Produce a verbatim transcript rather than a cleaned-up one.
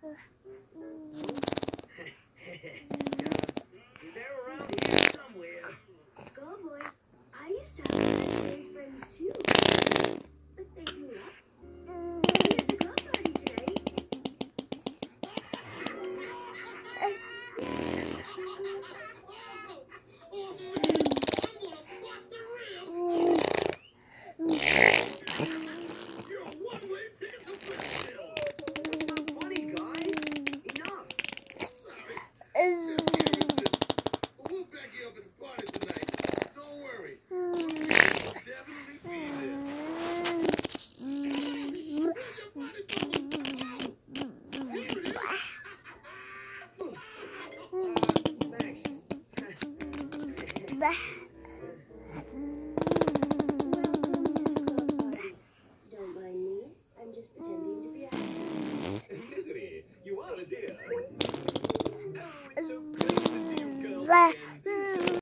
They're around here somewhere. Schoolboy, I used to have imaginary friends too, but they grew up. We had the club party today. Don't mind me. I'm just pretending to be a Misery, you are a dear. Oh, it's so great to see you girls again.